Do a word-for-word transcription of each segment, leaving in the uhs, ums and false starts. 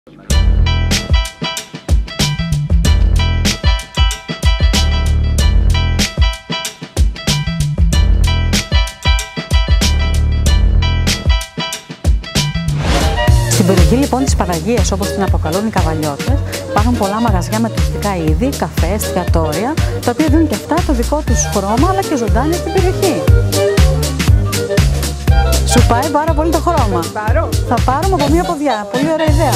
Στην περιοχή λοιπόν της Παναγίας, όπως την αποκαλούν οι καβαλιώτες, υπάρχουν πολλά μαγαζιά με τουριστικά είδη, καφέ, εστιατόρια, τα οποία δίνουν και αυτά το δικό τους χρώμα αλλά και ζωντάνια στην περιοχή. Σου πάει πάρα πολύ το χρώμα. Πάρω. Θα πάρουμε από μία ποδιά. Πολύ ωραία ιδέα.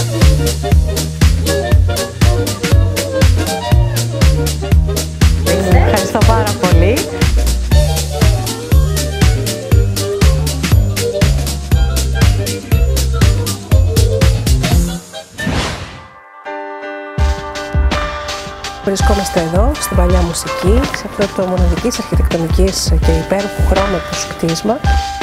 Ευχαριστώ πάρα πολύ. Βρισκόμαστε εδώ, στην Παλιά Μουσική, σε αυτό το μοναδικής αρχιτεκτονικής και υπέροχου χρώματος κτίσμα.